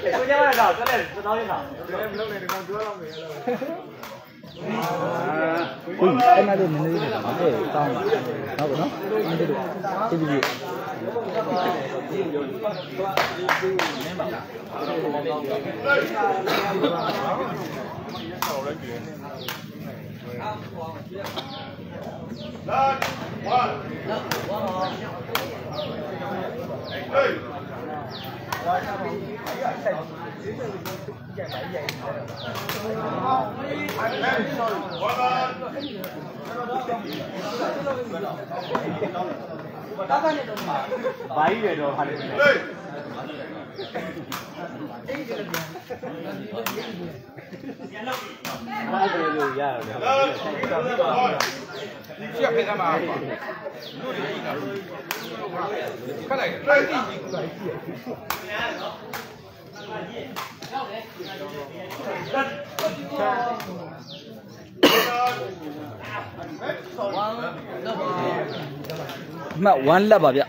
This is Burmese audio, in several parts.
我讲完了，这来知道一场。 ui cái này mình đi để tao nó của nó ăn đi được cái gì bảy giờ rồi hành hai giờ rồi giờ chưa phải ra mà cái này mà one là bà bịa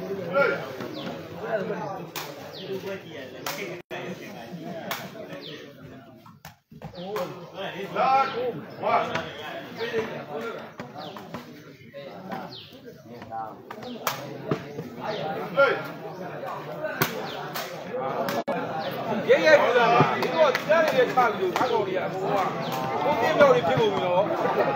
얘 보자. 이거 지난해 딱 사고리야. 뭐야? 꽃게별이 피고요.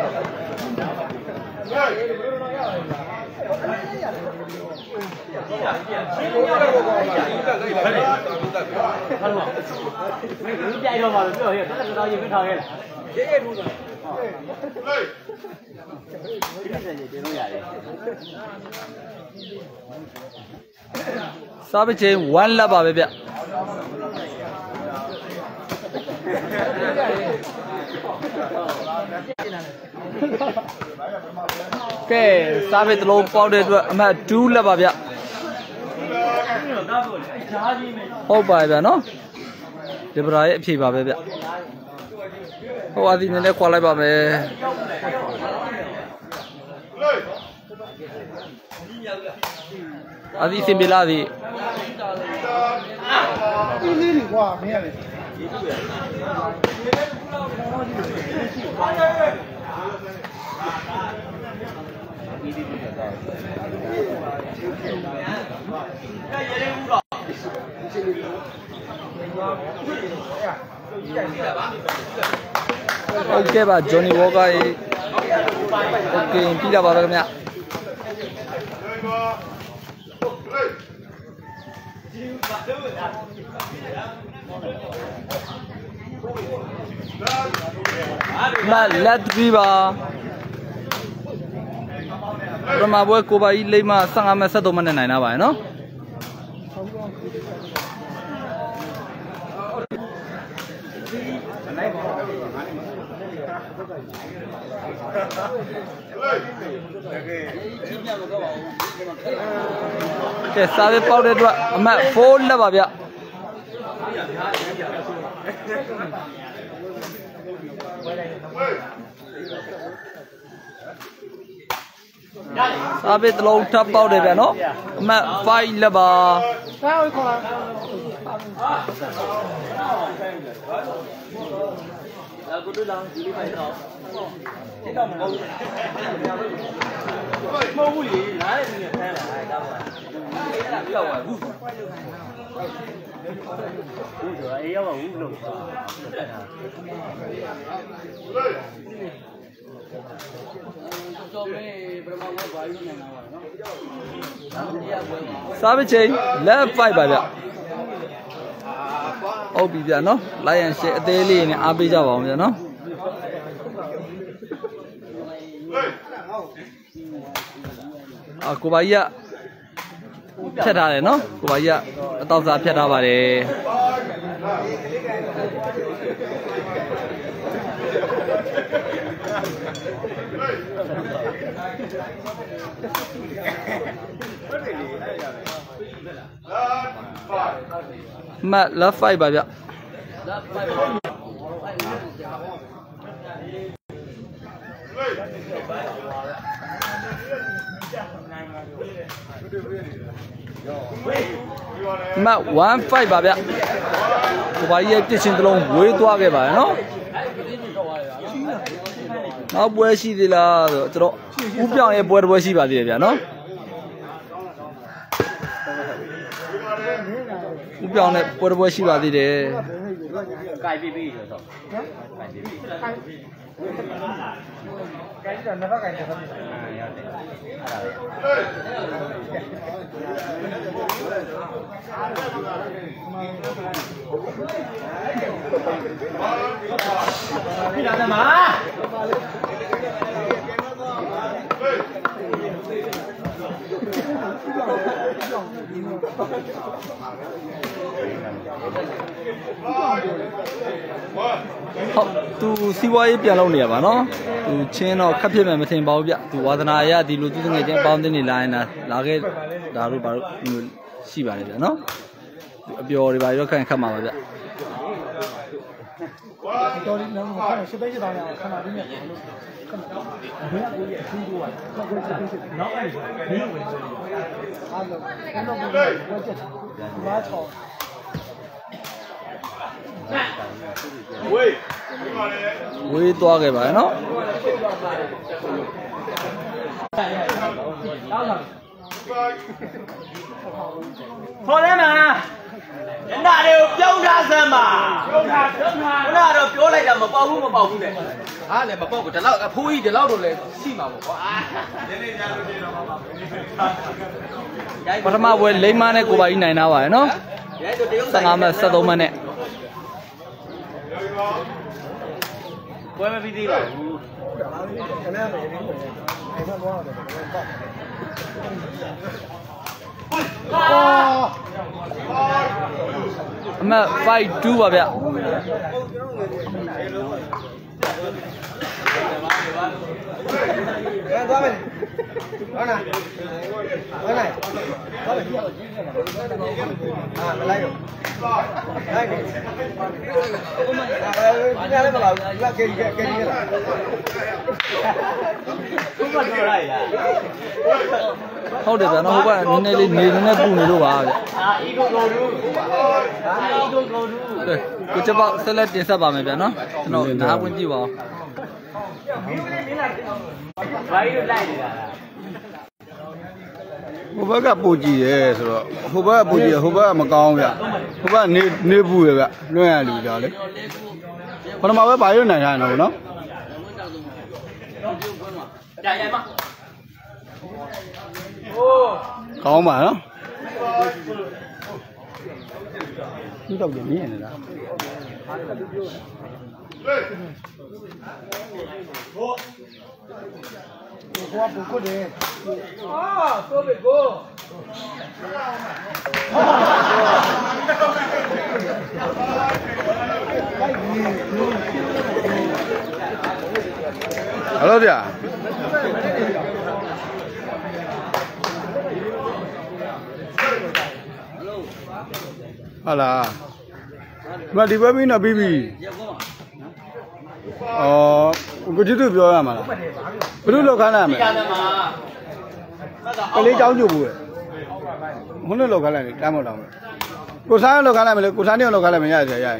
sao bây giờ one là bà bịa cái sao bây giờ lâu bao đây mà two là bà bịa hộp bài bịa nó để bà ấy phi bà bịa hộp ai thì nên qua lại bà bịa ai thì xem bị la gì ok bà Johnny Walker ok đi ra vào đây nha mà let đi bà rồi mà bữa cô bà ấy lấy mà sang ăn mà sao tụi mình này nào vậy nó cái sao vậy bao đây rồi mà phone là bà bịa sao biết lâu thấp bao đây vậy nó mà phai là bà sao biết chơi lẽ phải bài vậy ô bây giờ nó lại anh sẽ tê li này à bây giờ vào giờ nó à cô bây giờ phết ra đấy nó cô bây giờ tao ra phết ra vào đấy mà là phải bài vậy မှတ်15ပါဗျကိုပါကြီးရဲ့ပြစ်ချင်းတစ်လုံးဝေးသွားခဲ့ပါတယ်နော်နောက်ပွဲရှိသေးလားဆိုတော့ကျွန်တော်ဥပြောင်ရဲ့ပွဲတစ်ပွဲရှိပါသေးတယ်ဗျာနော်ဥပြောင်နဲ့ပွဲတစ်ပွဲရှိပါသေးတယ်ကြိုက်ပြီးဆိုတော့ကြိုက်ပြီးကြိုက်တာနှစ်ဖက်ကြိုက်တယ်ဟုတ်တယ်အဲ့ဒါလေဟုတ်သူစီးပွားရေးပြန်လုပ်နေရပါနော်သူချင်းတော့ခက်ဖြစ်မယ်မထင်ပါဘူးဗျသူဝါသနာအရဒီလိုသူငယ်ချင်းပေါင်းတင်နေလာရင်လာခဲ့ဒါတို့ဘာလို့ရှိပါလေဗျနော်အပျော်တွေပါရောခန့်ခတ်မှာပါဗျတော်လေးလုံးခါရှစ်သိန်းတောင်းရအောင်ခဏလေးနဲ့လို့ခဏဘယ်ကိုရအထူးတော့ခေါက်ခွေးစစ်စစ်နောက်အဲ့ဒီဘယ်ဝင်ဆိုအားလုံးအဲ့တော့ဘယ်ကိုချက်ဘာချောဝေးသွားခဲ့ပါနော်ခေါ်တယ်မှာညနာတွေကိုပြုံးထားစမ်းပါပြုံးထားခုနကတော့ပြောလိုက်တာမပေါက်ဘူးနဲ့ဟာလည်းမပေါက်ဘူးဒီလောက်အဖိုးကြီးဒီလောက်တော့လည်းရှိမှာပေါ့ကွာပထမပွဲလိမ္မာနဲ့ကိုပါကြီးနိုင်တာပါရနော်15မှတ်73မှတ်နဲ့ပွဲမပြီးသေးပါဘူးအမှတ်5-2ပါဗျသွားမယ်ဟုတ်လားဟုတ်လားသွားမယ်အာမလိုက်ရောလိုက်နေဒီနေ့လည်းမလာဘူးလက်ကဲကဲကဲလာဘုမပြောလိုက်လားဟုတ်တယ်ဗျာနော်ဟိုကနည်းနည်းလေးနေနေပူနေလို့ပါဗျအီကိုကိုလူအီကိုကိုလူကိုချက်ပေါက်ဆက်လက်တင်ဆက်ပါမယ်ဗျာနော်ကျွန်တော်နားဝင်ကြည့်ပါဦးဘာလို့လိုက်နေတာလဲဟိုဘက်ကပူကြည့်ရဲဆိုတော့ဟိုဘက်ကပူကြည့်ဟိုဘက်ကမကောင်းဗျဟိုဘကနေပူရဗျလွှင့်ရလူကြလေပထမပဲဘာလို့နိုင်ထားတယ်နော်ကြာရမကောင်းပါနော်သူတော့မြင်နေတာကိုကပုတ်တယ်ဆိုပဲကိုဟယ်လိုဗျာဟာလားမဒီဘက်မင်းတော့ပြီးပြီကိုကြည့်သူပြောရမှာလားဘယ်လိုလောက်ခန်းလိုက်မလဲကလေးเจ้าကြို့ဘူးဟိုနဲ့လောက်ခန်းလိုက်တမ်းမတောင်းကိုစားလောက်ခန်းလိုက်မလဲကိုစားနေလောက်ခန်းလိုက်မရရရ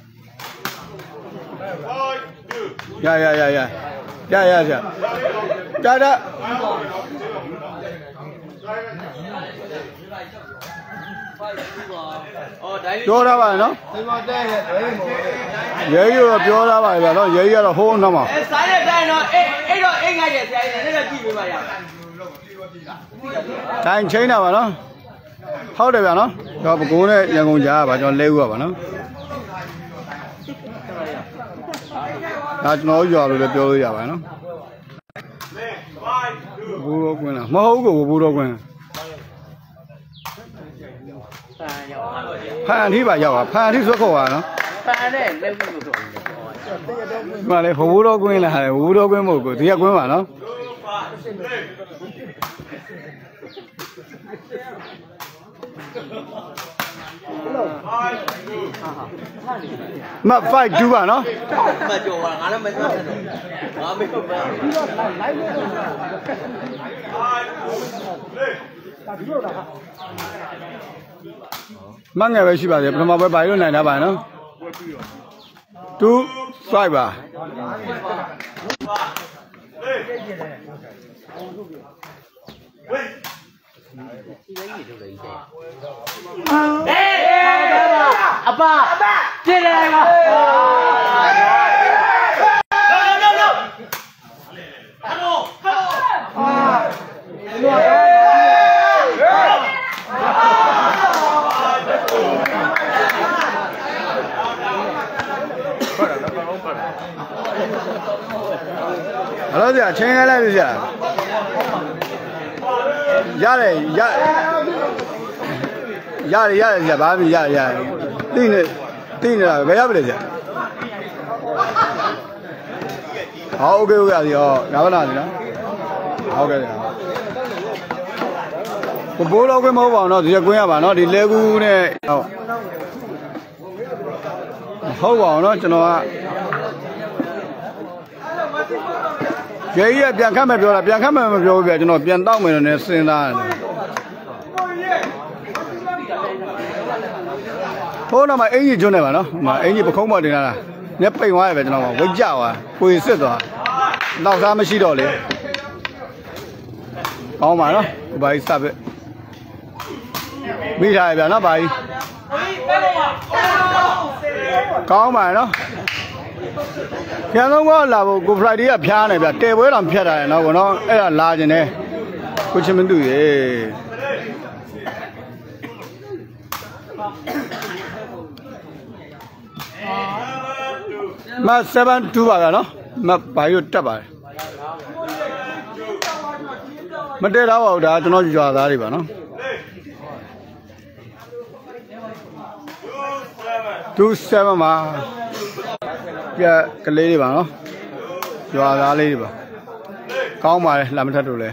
တာပြောတာပါနော်ရဲကြီးတော့ပြောတာပါဗျာနော်ရဲကြီးကတော့ဟိုးနောက်မှာစားတဲ့တိုင်းတော့အဲ့တော့အိမ်ငိုက်တယ်ဆရာကြီးလည်းကြည့်ပေးပါရတိုင်းချင်းတာပါနော်ဟုတ်တယ်ဗျာနော်ကျွန်တော်ပဲခူးနဲ့ရန်ကုန်ကြားပါကျွန်တော်လဲဦးပါနော်ဒါကျွန်တော်ရွာလို့လည်းပြောလို့ရပါနော်ဘူးတော့ကွင်းလားမဟုတ်ဘူးဘူးတော့ကွင်းဖန်အထိပါရောက်ပါဖန်အထိဆွဲခေါ်ပါနော်ဖန်နဲ့လက်ဘူးလို့ဆိုတယ်ဒီမှာလေဟိုဘူးတော့ကွင်းလားဟဲ့ဘူးတော့ကွင်းမဟုတ်ဘူးဒီကကွင်းပါနော်မ5-2ပါနော်မကြော်ပါငါလည်းမကြော်တယ်ငါမေ့ပါ mang ngày về xí bà thì mà về bài luôn này đã bài nó two five bà Apa? Tidak apa? Hello there, change cái này đi à? Dạ đây, dạ, bà mình dạ, tin là cái gì vậy? Ok, gì nào nào gì đó, ok. Còn bố đâu cái máu vào nó thì quên bà nó đi lê gu này, máu vào nó cho nó. Cái gì biển khăm mà biểu về cho nó biển tao mình nó sinh ra. Thôi nó mà anh gì chỗ này mà nó, mà anh gì không bao tiền là, nếu bay ngoài về cho nó quay dạo à, quay xếp rồi, nào ra mới xí đồ liền. Còn mà nó, bay sắp vậy. Bây giờ về nó bay. Còn mà nó. Khi nó có là một Friday à phá này, tê với làm phá này nó là la gì nè, có chuyện mình đuổi. Mà 7-2 bà nó, mà bài vô tập bài. Mà để đâu vào đó cho nó dọa ra đi bà nó. 2-7 mà. Cái lấy đi bà nó, dọa ra lấy đi bà. Cao mà làm thật rồi.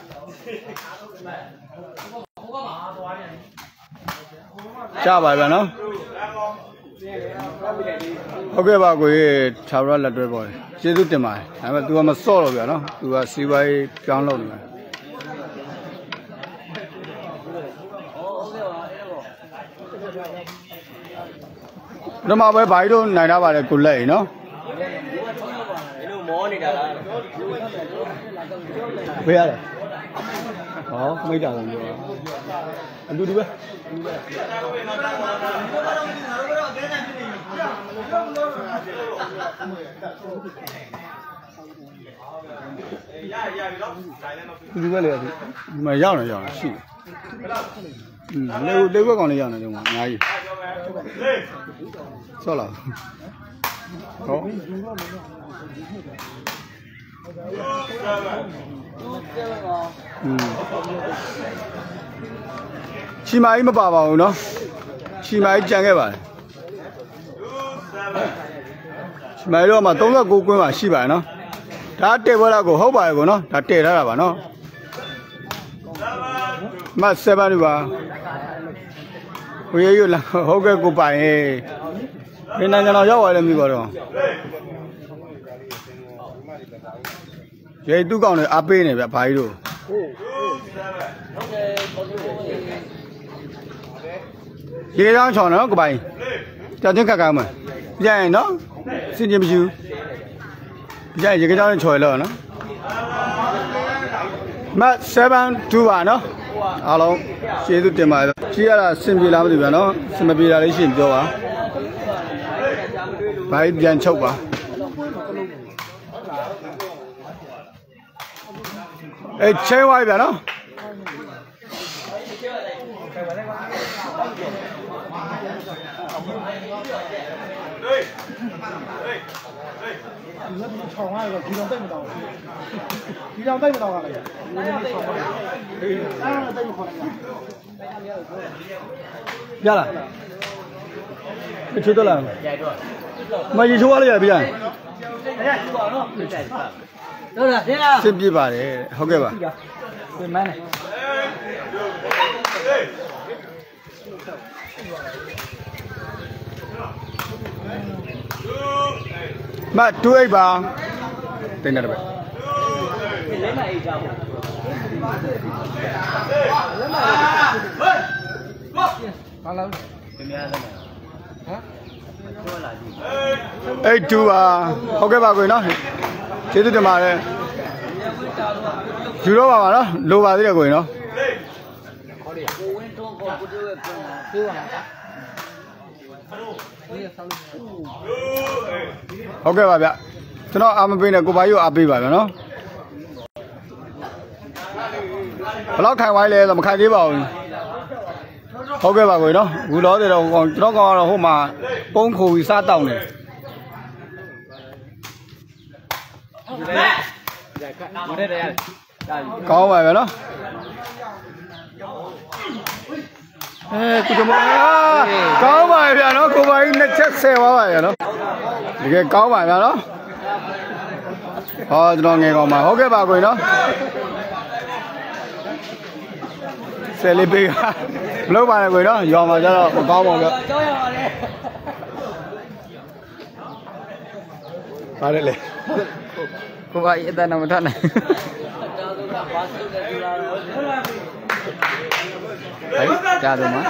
Chào bài bà nó. Ok bà quý chào ra là đôi bồi. Chế giúp tiền mài. Mà tụi mà xô rồi bà nó. Tụi xí bay kéo lâu rồi. Nó mà với bài đó này đã bà lại cụt lệ nó. Bây giờ này. Đó, mấy giờ rồi. Anh đi với. Đi với liền. Mà giao này xí. Lấy với con này giao này đúng không? Ngay gì? Sao là? Có. Chi mai mà bà vào nó. Chi mai chẳng cái bà. Chi mai đó mà tông ra cô quên mà xí bà nó. Đã tê vào là cô hốt bài của nó, đã tê ra là bà nó. Mà 7 đi bà. Bây giờ là hốt cái cô bài này. Bên này nó giáo làm gì bà đó. Vậy tôi còn này áp này bà bài rồi. Vậy đó cho nó cô bài. Cho tiếng cả mà. Vậy nó xin chim chú. Vậy cái đó chọi lờ nó. Mà 7-2 bà nó. Alo, chế tôi tiền mà. Chỉ là xin bị làm gì bà nó. Xin mà bị là lấy xin cho bà. Bài dàn chốc bà. Ê, chơi hoài bà nó. Dạ là. Cái chú tôi làm. Mà gì chú ở đây bây giờ? Xin đi bà đấy, ok bà. Mà tôi bà. Tên là 8-2 ပါဟုတ်ကဲ့ပါကိုနော်ကျေးဇူးတင်ပါတယ်ယူတော့ပါပါနော်လိုပါသေးတယ်ကိုနော်ဟုတ်ကဲ့ပါဗျကျွန်တော်အားမပေးနဲ့ကိုပါကြီးကိုအားပေးပါဗျနော်ဘယ်လောက်ခိုင်ဝိုင်းလဲဆိုမခိုင်သေးပါဘူးဟုတ်ကဲ့ပါကိုနော်ဘူးလောတယ်တော့ကျွန်တော်ကတော့ဟိုမှာပုံးခိုပြီးစားတောင်းတယ်ကောင်းပါဗျနော်ကုတမကောင်းပါဗျာနော်ကိုပါကြီးနှစ်ချက်ဆယ်ပါပါဗျာနော်တကယ်ကောင်းပါဗျာနော်ဟောကျွန်တော်ငယ်ကောင်းပါဟုတ်ကဲ့ပါကိုနော်ဆယ်လေးပေးကမလုပ်ပါနဲ့ကိုနော်ရောင်ပါကြတော့မကောင်းပါဘူးဗျကြောက်ရပါလေပါတယ်လေကိုပါကြီးအတန်းတော့မထနိုင်ဟဲ့ကြားတယ်မ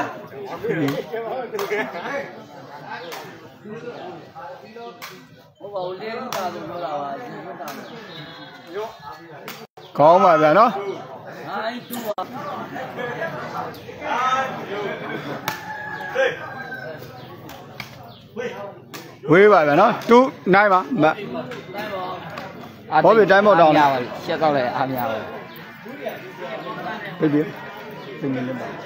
ကောင်းပါဗျာနော်ဝေးပါဗျာနော်2 9ပါမဘောပြတိုင်းမောက်တောင်းရပါရှက်ကောက်လိုက်အားများပါပြီသင်နေလည်းပါ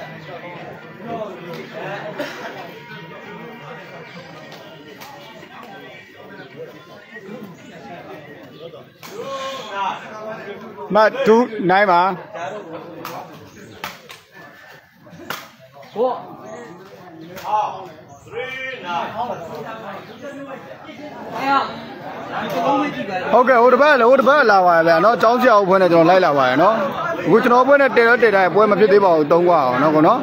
မ2 9ပါဟုတ်ကဲ့ဟိုတစ်ပတ်လာပါဗျာနော်ចောင်းစရာဘွဲနဲ့ကျွန်တော်လိုက်လာပါရနော်အခုကျွန်တော်ဘွဲနဲ့တေတိုင်းပွဲမဖြစ်သေးပါဘူး3ခွာအောင်နော်ကောနော်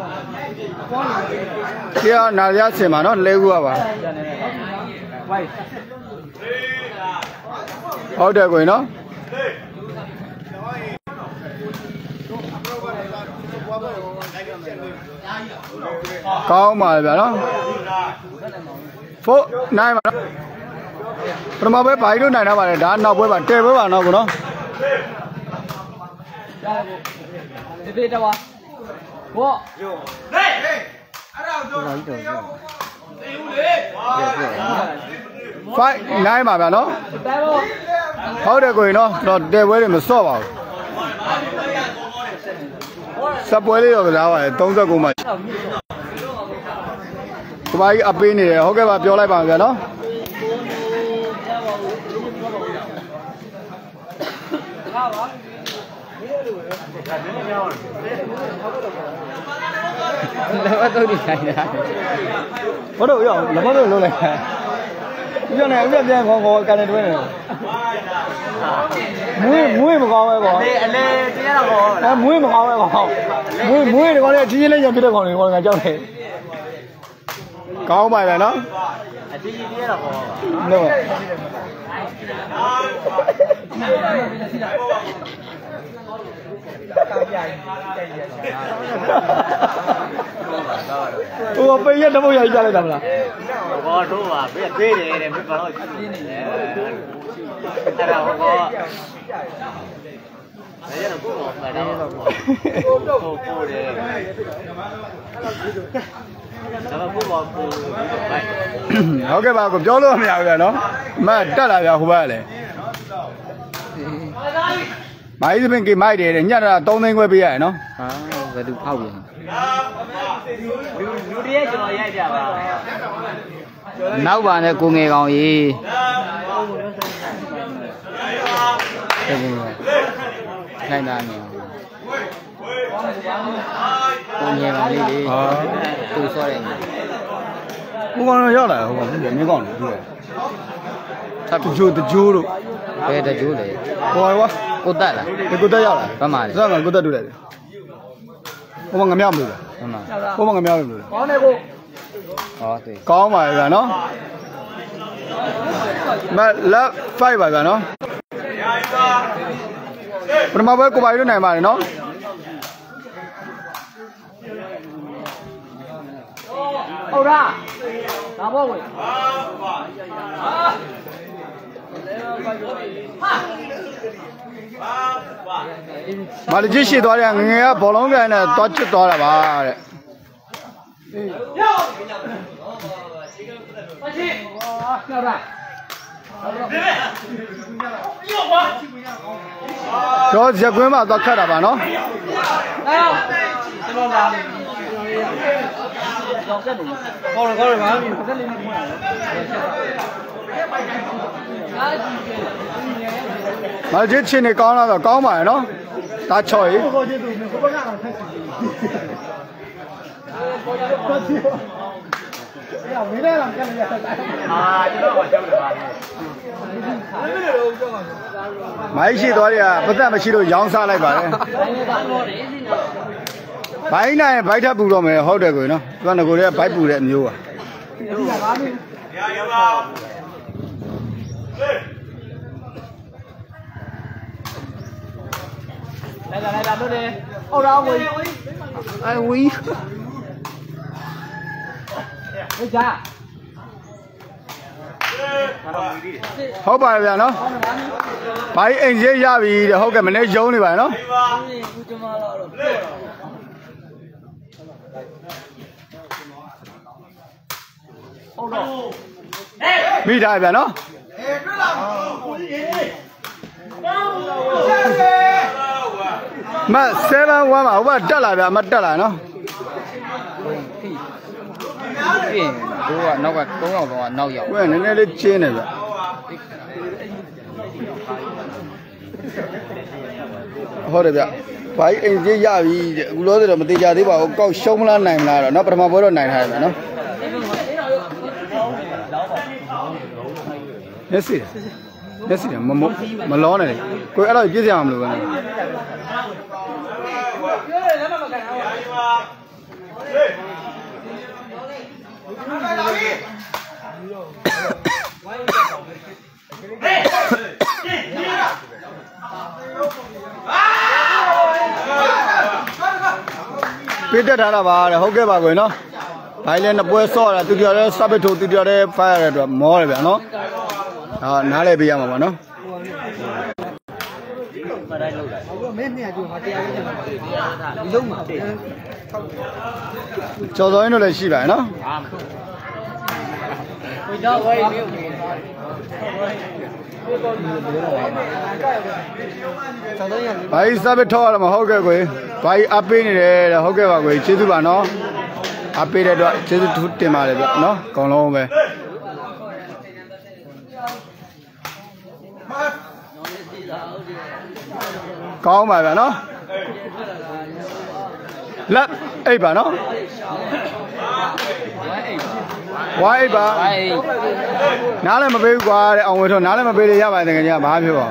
တရားနာရဆင်ပါနော်4ခုပါဟုတ်တယ်ကိုနော်ကောင်းပါဗျာနော်4 9ပါပထမပွဲဘာကြီးတို့နိုင်တာပါလေဒါနောက်ပွဲပါတဲပွဲပါနော်ကိုနော်ဒီတော့ဘောဟေးအဲ့ဒါတော့ဘာကြီးတော့သိဦးလေ5 9ပါဗျာနော်ဟုတ်တယ်ကိုနော်တော့တဲပွဲတွေမစော့ပါဘူးစပွဲလေးတော့ကစားပါတယ်39မှာကိုပါကြီးအပေးနေတယ်ဟုတ်ကဲ့ပါပြောလိုက်ပါဗျာနော်လက်မတော့ဒီဆိုင်တာဘာလို့ရောလက်မတော့လုံးလိုက်ပြနေပြပြန်ခေါ်ကန်နေတွဲနေမွေးမကောင်းပဲပေါ့အလေတရားတော့ခေါ်မွေးမကောင်းပဲပေါ့မွေးဒီကောင်လေးအကြီးကြီးလေးရပြတဲ့ကောင်လေးကောင်ငါကြောက်တယ်ကောင်းပါရဲ့နော်အကြီးကြီးတရားတော့ခေါ်နော်ဟိုပေးရတမို့ရိုက်ကြလိုက်တာမလားဘောတို့ပါပေးတယ်တဲ့မင်းဘာလို့ပြင်းနေလဲအဲ့ဒါဟောလည်းရတော့ကိုယ်ကလည်းတော့ကိုတယ်ဒါကကိုယ်ကဟုတ်ကဲ့ပါကိုပြောလို့မရဘူးဗျာနော်မတက်လာဗျာဟိုဘက်ကလည်းမိုင်းစပင်ကေမိုက်တယ်ညတာ3သိန်းခွဲပေးရရနော်ဟာဘယ်သူဖောက်ပြန်လူတည်းကျွန်တော်ရိုက်ကြပါနောက်ပါနဲ့ကိုငယ်ကောင်ကြီးခိုင်းတာနေကိုငယ်ကောင်လေးလေသူဆော့တယ်ကိုကောင်တော့ရောက်လာဟိုကောင်မင်းကောင်လေသူထပ်တကြိုးတို့ဘယ်တကြိုးလဲဟိုကွာကိုတက်လားကိုတက်ရောက်လာဘာမှလဲစမ်းကကိုတက်တွေ့လိုက်တယ်ဟိုမှာငမြောက်မလို့လားဟိုမှာငမြောက်လို့ကောင်းတယ်ကိုဟော对ကောင်းပါရဲ့ဗျာနော်မလက်5ပါဗျာနော်ပထမပွဲကိုပါရနိုင်ပါတယ်နော်好啦，拿波位。 马里基西多的，人家保龙边的多几多了吧？ 要不？ 这结棍嘛，都看到吧？喏。马里基去你讲了的，讲嘛喏，打球伊。买些多的，不但没去到阳沙来个。白呢，白他不着没好这个呢，咱那个的白不的没有啊。 来，都得，好了，我， 哎我。 回家。 好吧，别喏，把人家压逼的，好给门来教你吧喏。没带别喏。没7万嘛，我得了别，没得了喏。 နောက်က3ယောက်တော့နောက်ရောက်ဝဲနည်းနည်းလေးကျင်းနေဗျဟုတ်တယ်ဗျဘာကြီးအိမ်ကြီးရပြီအခုလို့ဆိုတော့မသေးကြသေးပါဘူးကောက်ရှုံးမလားနိုင်မလားတော့เนาะပထမပွဲတော့နိုင်ထားတယ်ဗျเนาะမျက်စိမလောနဲ့ကိုအဲ့တော့ပြည့်စရာမလိုဘူးပြတက်ထားတာပါတဲ့ဟုတ်ကဲ့ပါကွယ်နော်ဘိုင်းလည်းနှစ်ပွဲဆော့တာသူပြောလည်းစပစ်ထိုးသူပြောလည်းဖိုင်ရတဲ့အတွက်မောတယ်ဗျာနော်ဟာနားလည်းပေးရမှာပါနော်မင်းเนี่ยကျွန်တော်တရားရေးတယ်ဒီလုံးမှာကျော်စောင်းတို့လည်းရှိပါရဲ့နော်ကိုတော့ဝိုင်းနေဘာကြီးစပစ်ထောက်ရမှာဟုတ်ကဲ့ကွယ်ဘာကြီးအပေးနေတယ်ဟုတ်ကဲ့ပါကွယ်ကျေးဇူးပါနော်အပေးတဲ့အတွက်ကျေးဇူးတင်ပါတယ်ဗျနော်အကုန်လုံးပဲကောင်းပါဗျာနော်လက်အိပ်ပါနော်ဝိုင်းပါနားလည်းမပေးဘူးကွာတဲ့အောင်ဝေထောနားလည်းမပေးလေရပါတယ်ငယ်ချင်းကဘာဖြစ်ပါ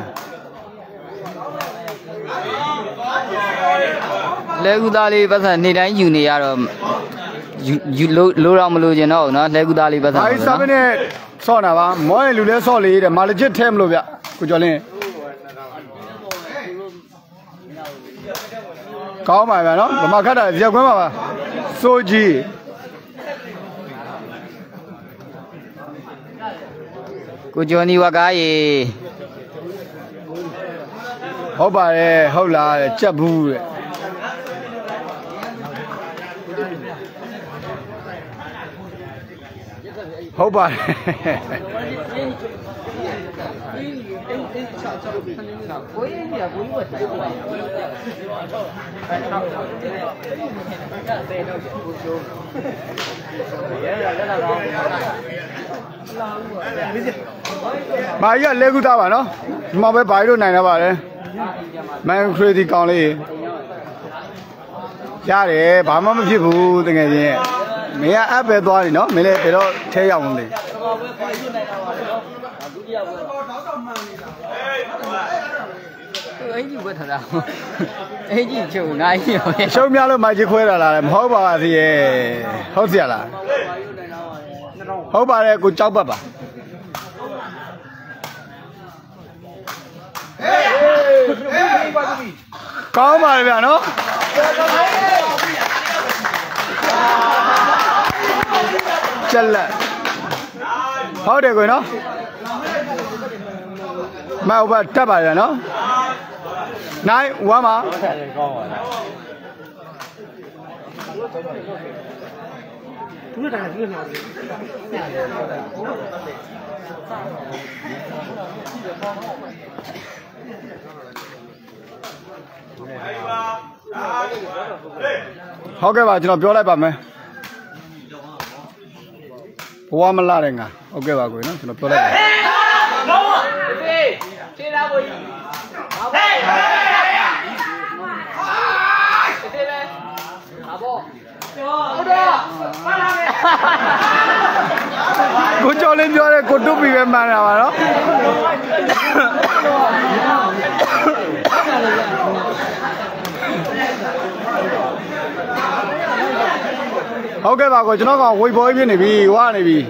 လဲကူသားလေးပတ်စံနေတိုင်းယူနေရတော့ယူလိုတော့မလို့ကျင်တော့နော်လဲကူသားလေးပတ်စံဘာကြီးစပင်းနဲ့ဆော့တာပါမောရဲ့လူလဲဆော့လေတဲ့မာလဂျစ်ထဲမလို့ဗျကိုကျော်လင်းကောင်းပါဗျာနော်ဗမာခတ်တာရက်ခွန်းပါပါစိုးကြီးကိုကျော်နီဝကားရေဟုတ်ပါတယ်ဟုတ်လားတဲ့ကြက်ဘူးတဲ့ဟုတ်ပါတယ်ကိုကြီးကကိုကြီးကတိုင်ပါဘာကြီးကလဲကူသားပါနော်ဒီမှာပဲဘာကြီးတို့နိုင်ရပါတယ်မန်ခရီဒီကောင်လေးရတယ်ဘာမှမဖြစ်ဘူးတကယ်ချင်းမင်းကအပ်ပဲသွားနေနော်မင်းလည်းဘယ်တော့ထဲရောက်မလဲအင်ကြီးဝတ်ထားတာအင်ကြီးချုပ်နိုင်ရောရှုံးများလို့မိုက်ကြီးခွဲတာလားမဟုတ်ပါဘူးရဲ့ဟုတ်စီရလားဟုတ်ပါတယ်ကိုကြောက်ပတ်ပါကောင်းပါလေဗျာနော် Challa. How do you go now? My over Tabaya, no? Nine, Wama. How can I not be all about me? Warm a laring. Okay, I'm going to play. Good job, you are a good to be a man. Okay, I'm going to go. We boy, we want to be.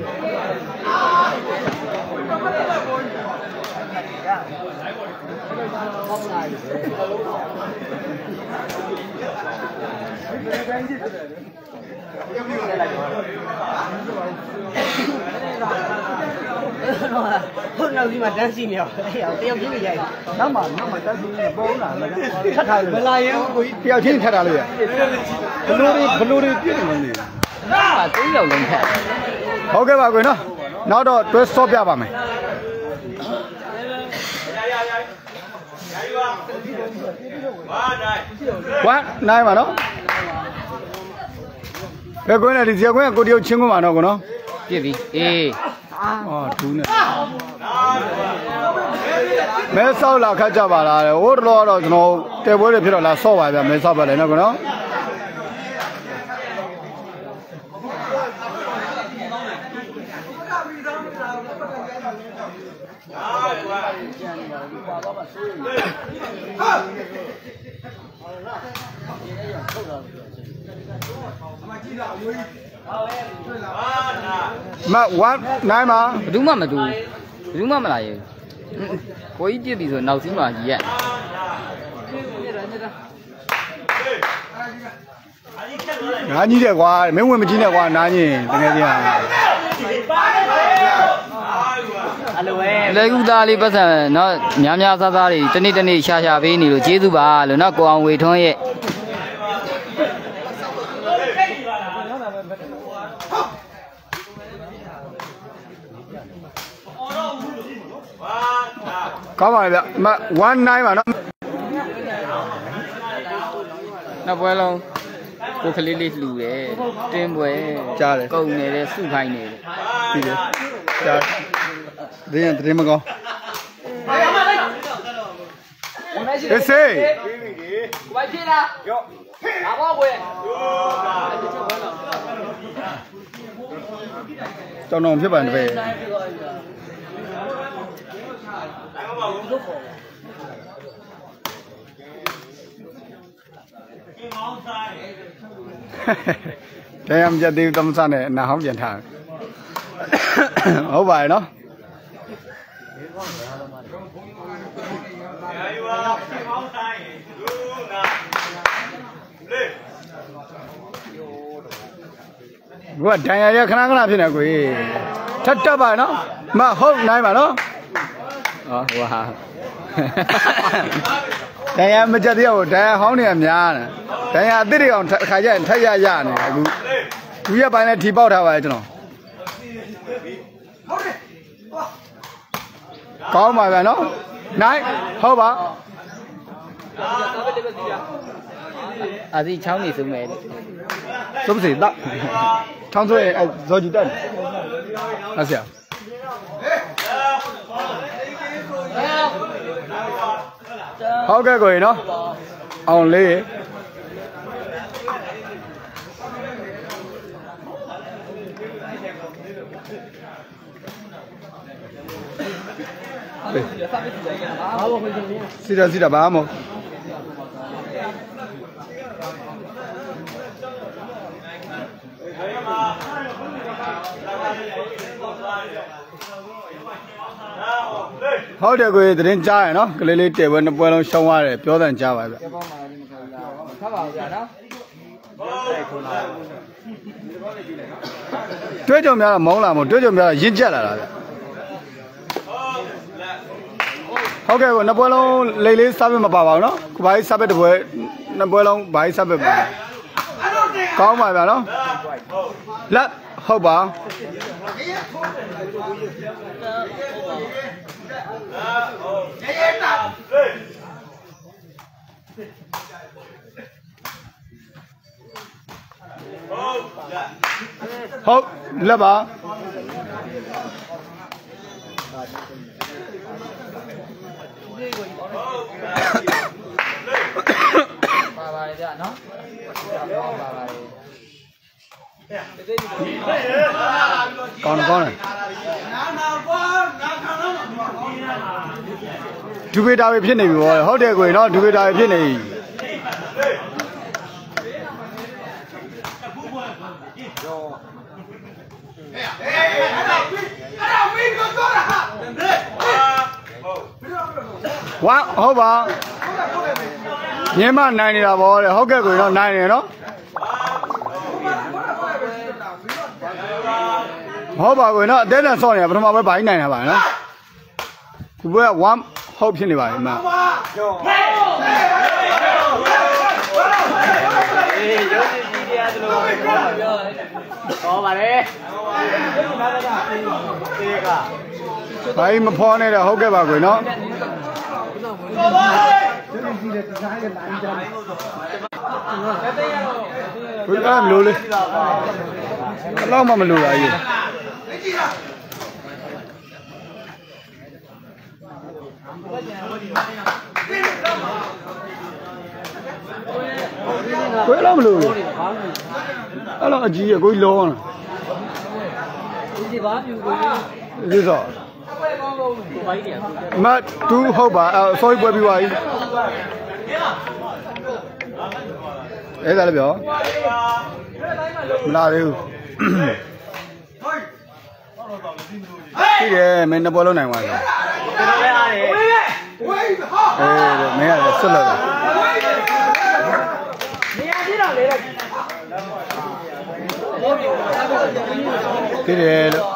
Hôm nào gì mà đang xin nhiều, tiêu chứ gì vậy? Nó mà đang xin bố là thất hại rồi. Lại quý tiêu chứ thất hại rồi. Blue đi biết mình gì. Mà tí dầu lần thẻ. Ok bà quý nó. Nó đó tôi stop ra bà mày. Quá, này mà nó. Cái quý này thì giờ quý này cô điều chiếm của mà nó của nó. Cái gì? Ê. Thú này. Mấy sau là khách cho bà là ổ lo rồi nó cái bữa thì là sau vài mấy sau bà đấy nó của nó. Mà one này mà đúng mà lại có ý biết bây giờ nào xin mà gì vậy nãy như thế qua mấy người mình chỉ là qua nãy nhỉ từng ngày đi à lấy cũng ta đi bắt sa nó nhám sa đi tên đi xa về này rồi chế du bà rồi nó còn về thôi vậy có mà one night mà nó bơi lâu cô khali lì lù đấy trên bơi câu này đấy su khai này đấy chà đây mà con cái gì quay kia ra à bao quên cho nó phía bản về cái em cho tiêu tâm san này nào không dành thẳng ở bài đó Gua tanya dia kenapa sih nak kui? Cakap apa no? Mak hok naik mana? Oh wah. Tanya macam dia, tanya hok ni amnya. Tanya diri orang kerja, kerja ni. Gua apa ni tiba dah awak tu no. Kau mana no? Naik, hok apa? Adik cháu này xuống mẹ. Đúng gì đó. Trong rồi rồi gì tên? Là gì? Ok rồi nó. Ông Lý. Xin bà một. How do you go to chai no? Clearly, when the boy show why, pure than Java. တွေ့ကြုံများတော့မောင်းလာမို့တွေ့ကြုံများတော့ရင့်ကျက်လာတာဗျဟုတ်ကဲ့ကိုနှစ်ပွဲလုံးလိတ်လေးစားပဲမပါပါဘူးနော်ခုဘာကြီးစားပဲတစ်ပွဲနှစ်ပွဲလုံးဘာကြီးစားပဲပါကောင်းပါဗျာနော်လက်ဟုတ်ပါဟုတ်လက်ပါပါပါကြနော်ပါပါကောင်းတယ်ဒူဘေတာပဲဖြစ်နေပြီဗောဟုတ်တယ်ကိုရင်နော်ဒူဘေတာပဲဖြစ်နေပြီဝါဟုတ်ပါညမနိုင်နေတာဗောတဲ့ဟုတ်ကဲ့ကိုရင်နော်နိုင်နေနော်ဟုတ်ပါကိုနော်အသေးနဲ့ဆော့နေတာပထမပဲဘာကြီးနိုင်တာပါနော်ဒီဘက်က1ဟုတ်ဖြစ်နေပါပြီအမရုပ်ရှင်ကြီးတရားသလိုပြောဟောပါလေတေကဘာကြီးမဖောနဲ့တော့ဟုတ်ကဲ့ပါကိုနော်ဘယ်ကမလို့လဲအလောက်မှမလို့လားကြီးကိုယ်လောက်မလို့အဲ့လောက်အကြီးရကိုကြီးလောလားဒီဘာပြူကိုဒီတော့မတ်2ဟုတ်ပါဆော်ရီပွဲပြီးပါပြီအဲ့ဒါလည်းပြောမလာသေးဘူးကြည့်တယ်မင်းနှစ်ပွဲလုံးနိုင်သွားတယ်ကျွန်တော်လည်းအားတယ်မင်းရတယ်ဆွတ်လို့နေရာကြီးတော့လေကြည့်တယ်လို့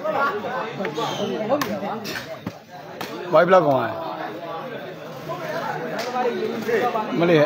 ဘိုင်ဘလောက်ကောင်းမလေး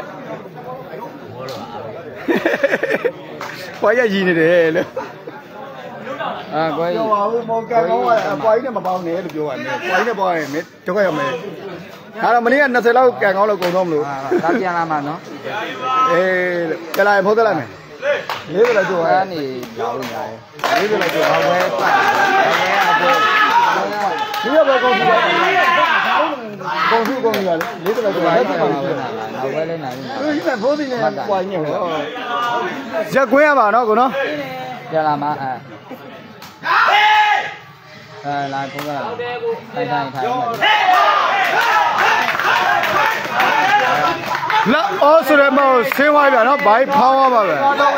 ဘိုင်ရည်နေတယ်လို့ကိုကြီးပြောပါဦးမောင်ကန်ကောင်းပါဘွားကြီးနဲ့မပေါင်းနဲ့လို့ပြောရတယ်ဘွားကြီးနဲ့ပေါင်းရင်မင်းဒုက္ခရောက်မယ်ဒါတော့မနေ့က20လောက်ကန်ကောင်းလို့ကုန်တော့မလို့ဒါပြန်လာမှာနော်အေးကြလာဖုတ်သက်လိုက်မယ်လေးတယ်ကြောအဲ့နေလာလို့ရတယ်လေးတယ်ကြောဘာပဲပတ်ဘာပဲအဒီရပဲကောင်းပြီကုန်စုကုန်ပြီလေလေးတယ်ကြောလက်ပတ်ပါဘူးနောက်ပဲလဲနိုင်ဘူးဒီကဖိုးသိနေပွားညင်ဟောရက်ကွင်းရပါတော့ကိုနော်ပြန်လာမှာလာဖုန်းကထိုင်လက်အော်ဆိုရမဆင်းသွားပြန်နော်ဘိုင်းဖောင်းသွားပါပဲ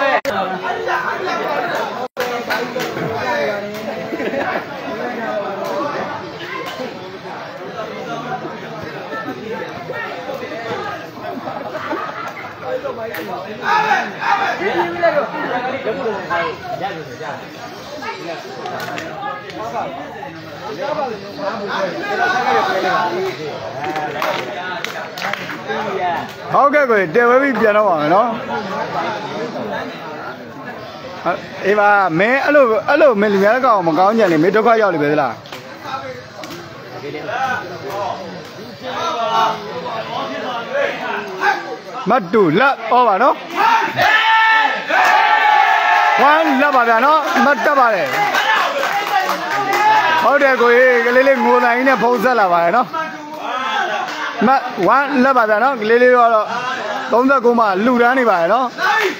ဟုတ်ကဲ့ကိုတယ်ဝဲပြီးပြန်တော့ပါမယ်နော်အေးပါမင်းအဲ့လိုမင်းလူများကောင်မကောင်းကြလေမင်းဒုက္ခရောက်လိမ့်ပဲသလားမတ်တူလက်ဩပါနော်ဝမ်းလက်ပါဗျာနော်မတ်တက်ပါတယ်ဟုတ်တယ်ကိုကြီးကလေးလေးငိုတိုင်းနဲ့ဖုံးဆက်လာပါတယ်နော်မတ်ဝမ်းလက်ပါဗျာနော်ကလေးလေးတော့39မှာလူတန်းနေပါတယ်နော်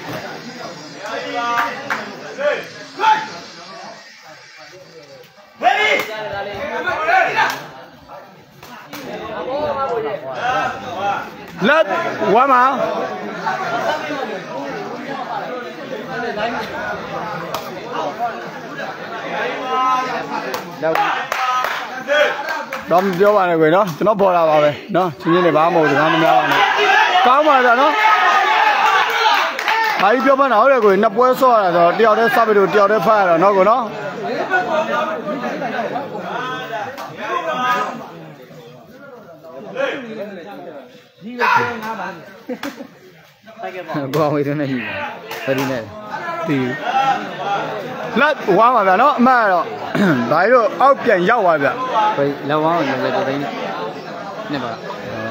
လက်ဝမ်းမှာတော့ပြောပါနဲ့ကွယ်နော်ကျွန်တော်ပေါ်လာပါပဲနော်ချင်းချင်းတွေဘာမှမဟုတ်ဘူးဒါမှမများပါနဲ့ကောင်းပါလားနော်ဘာကြီးပြောပါနော်ဟုတ်တယ်ကိုနှစ်ပွဲဆော့ရတာဆိုတော့တယောက်တည်းစပ်ပြီးတော့တယောက်တည်းဖတ်ရတာနော်ကိုနော်ဘောဝေးတဲ့နေကြီးဘယ်ဒီနဲ့တီးလက်ဝါမှာဗျာနော်အမှန်တော့ဒါကြီးတော့အောက်ပြန်ရောက်သွားဗျဘယ်လက်ဝါလည်းလည်းတိုင်းနဲ့ပါ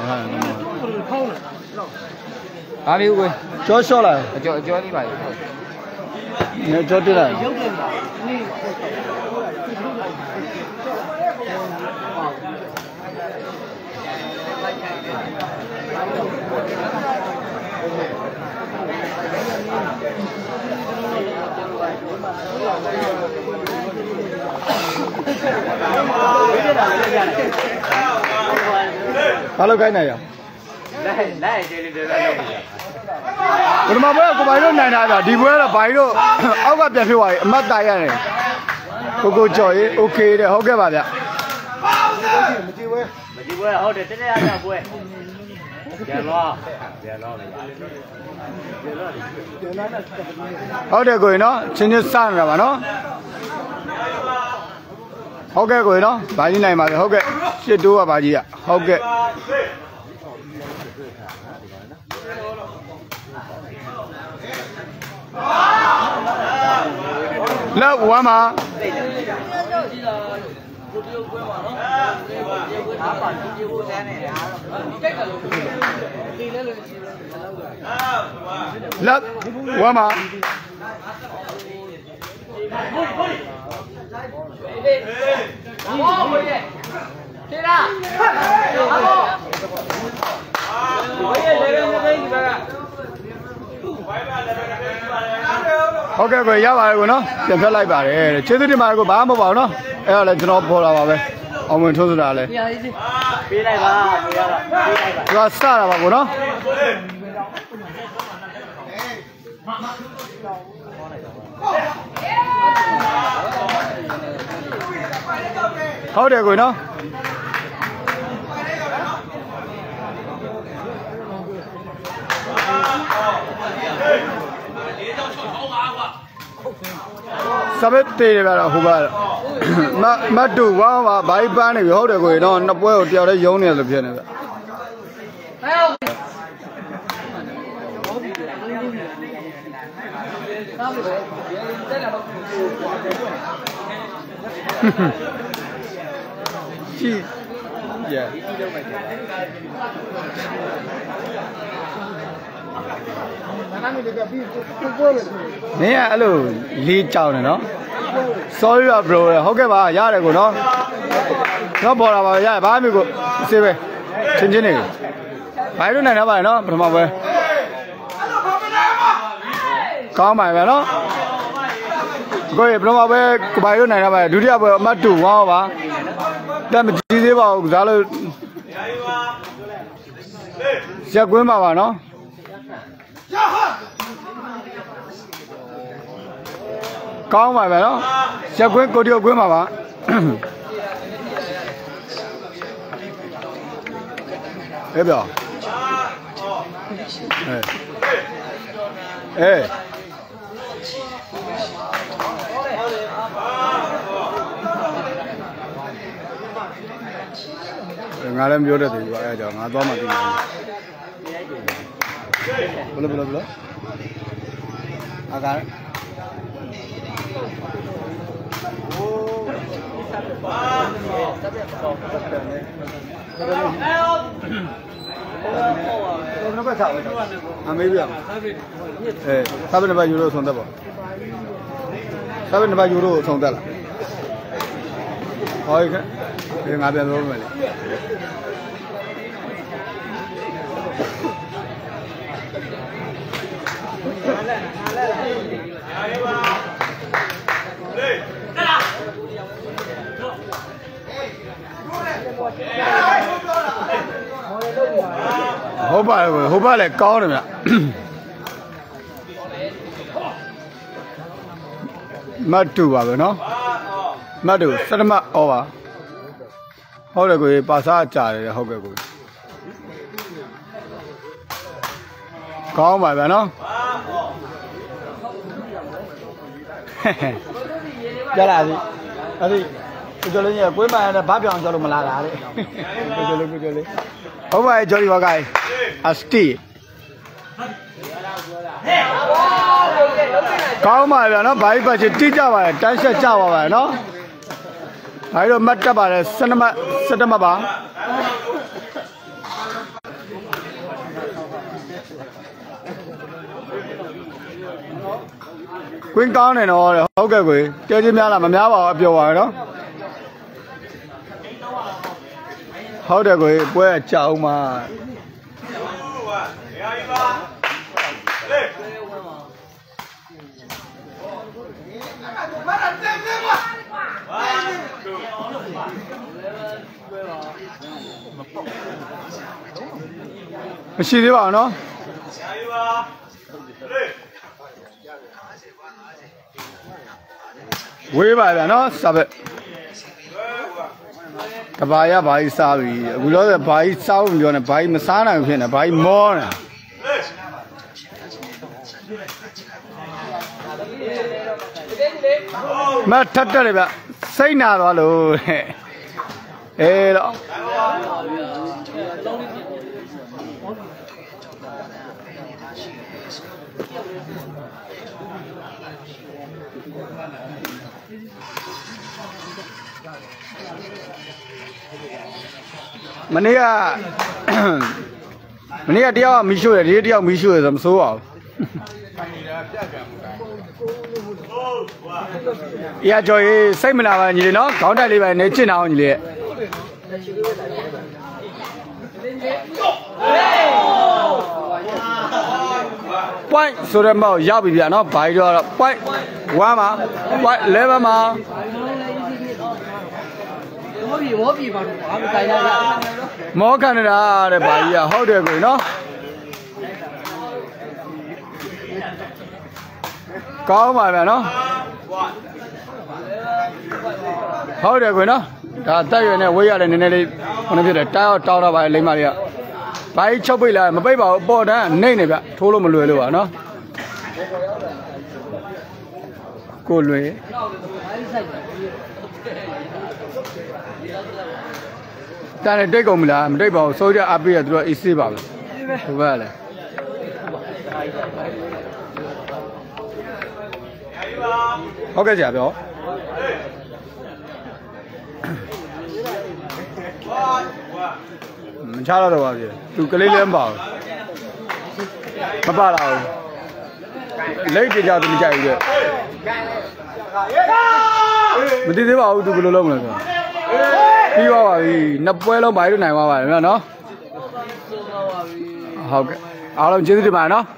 ဘာလို့ကိုကြောလျှော့လာအကျော်လေးပါညကြောတက်လာဘာလို့ခိုင်းနေရလိုက်ကျေးလေးတွေပဲလုပ်နေဘယ်မှာဘယ်ကိုဘိုင်တို့နိုင်တာဗျဒီပွဲတော့ဘိုင်တို့အောက်ကပြန်ဖြစ်သွားပြီအမတ်တိုင်ရတယ်ကိုကြော်ရေးโอเคတဲ့ဟုတ်ကဲ့ပါဗျမကြည့်ပွဲဟုတ်တယ်တနေ့အားပွဲပြန်တော့ဟုတ်တယ်ကိုရင်နော်ချင်းချင်းစနေတာပါနော်ဟုတ်ကဲ့ကိုရင်နော်ဘာကြီးနိုင်ပါလဲဟုတ်ကဲ့ရှစ်တိုးကဘာကြီးอ่ะဟုတ်ကဲ့လက်ဝမ်းမှာလက်ဝမ်းမှာဟုတ်ကဲ့ကိုရပါတယ်ကိုနော်ပြန်ဖြတ်လိုက်ပါတယ်ကျေးဇူးတင်ပါတယ်ကိုဘာမှမဟုတ်ပါဘူးနော်အဲ့တော့လည်းကျွန်တော်ပေါ်လာပါပဲအောင်ဝင်ထိုးဆိုတာလည်းပေးလိုက်ပါကိုရတာပေးလိုက်ပါသူကစတာပါကိုနော်ဟုတ်တယ်ကိုနော်စပက်တေးရပါဟိုပါမတ်တူဝါဘာဘိုင်ပန်းနေပြီဟုတ်တယ်ကိုတော့နှစ်ပွဲကိုတယောက်တည်းယုံနေလို့ဖြစ်နေဗျချီရနင်ကအဲ့လိုလေးကြောင်နေနော် sorry bro ဟုတ်ကဲ့ပါရတယ်ကိုနော်တော့ပေါ်လာပါရတယ်ဘာမှမကိုစေးပဲချင်းချင်းနေဘိုင်တို့နိုင်တော့ပါနော်ပထမပွဲကောင်းပါပဲနော်ကိုပထမပွဲဘိုင်တို့နိုင်တော့ပါဒုတိယပွဲအမှတ်2ဝါပါတက်မကြည့်သေးပါဘူးဒါလို့ရက်ကွင်းပါပါနော်ကောင်းပါပဲနော်ရက်ကွင်းကိုတယောက်ကွင်းပါပါအေးပြောအေးငါလည်းပြောတဲ့သူကအဲကြောင့်ငါသွားမှသိတယ်ဘလို့အာကာအမေးပြစာပနဘာယူရိုဆုံးသက်ပေါ့စာပနဘာယူရိုဆုံးသက်လားဟောကဲငါပြန်ပြောမယ်လေဟုတ်ပါလေကောင်းတယ်ဗျမတ်တူပါပဲနော်မတ်တူစတမဩပါဟုတ်တယ်ကိုပါစားကြတယ်ဟုတ်ကဲ့ကိုကောင်းပါဗျာနော်ကြလာပြီအဲ့ဒီကိုလေးကြီးကွေးမှန်တဲ့ဘာပြောင်ကြောလို့မလာတာလေကိုလေးဟုတ်ပါရဲ့ဂျော်ဒီဝါကိုင်အစတီကောင်းပါဗျာနော်ဘာကြီးပတ်ချစ်တိကြပါရဲ့တန်းဆက်ကြပါပါရဲ့နော်ဘာကြီးတော့မတ်တက်ပါလေ17မှတ်ပါကွင်းကောင်းတယ်နော်ဟုတ်ကဲ့ကွယ်တဲချင်းများလားမများပါဘူးအပြောပါနော်ဟုတ်တယ်ကွယ်ပွဲကြောက်မှာမရှိသေးပါဘူးနော်ဝေးပါဗျာနော်စာပဲကဘာရဘာကြီးစားပြီအခုတော့ဘာကြီးစားဖို့မပြောနဲ့ဘာကြီးမစားနိုင်ဘူးဖြစ်နေဘာကြီးမောနေမထတ်တယ်ဗျစိတ်နာသွားလို့အေးတော့မနေ့ကတယောက်မီးရှို့တယ်ဒီတယောက်မီးရှို့တယ်ဆိုမစိုးပါဘူး။ရာကျော်ရေးစိတ်မနာပါညီလေးနော်ခေါင်းတိုက်လေးပဲနေချစ်နေအောင်ညီလေးရဲ့။ point ဆိုတဲ့မောက်ရောက်ပြီဗျာနော်ဘာကြီးတော့ point 1မှာ point 11မှာမောကန်နေတာတဲ့ဘာကြီးอ่ะဟုတ်တယ်ကိုနော်ကောင်းပါဗျာနော်ဟုတ်တယ်ကိုနော်ဒါတက်ရွယ်နဲ့ဝေးရတယ်နည်းနည်းလေးခဏဖြစ်တယ်တောင်းတော့ပါလိမ့်မလေးကဘာကြီးချုပ်ပိတ်လာမပိတ်ပါဘူးအပေါ်တန်းနှိမ့်နေဗျထိုးလို့မလွယ်လို့ပါနော်ကိုလွယ်တန်းနဲ့တိတ်ကုန်မလားမတိတ်ပါဘူးစိုးကြအပေးရသူတို့အေးဆေးပါပဲဟုတ်ပါလေဟုတ်ကဲ့ကြာပြောမချတော့ပါဘူးသူကလေးလည်းမပါဘူးမပါလာဘူးလိတ်ကြသူမကြိုက်ဘူးတဲ့မသိသေးပါဘူးသူဘယ်လိုလုပ်မလဲဆိုပြီးသွားပါပြီနှစ်ပွဲလုံးဘာလို့နိုင်သွားပါလဲနော်ဟုတ်ကဲ့အားလုံးကျေးဇူးတင်ပါတယ်နော်